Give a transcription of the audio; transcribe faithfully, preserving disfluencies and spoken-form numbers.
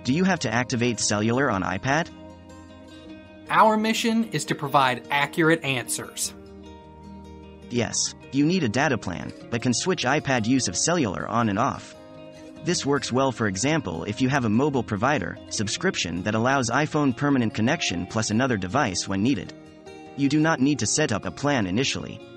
Do you have to activate Cellular on iPad? Our mission is to provide accurate answers. Yes, you need a data plan, but can switch iPad use of Cellular on and off. This works well, for example, if you have a mobile provider subscription that allows iPhone permanent connection plus another device when needed. You do not need to set up a plan initially.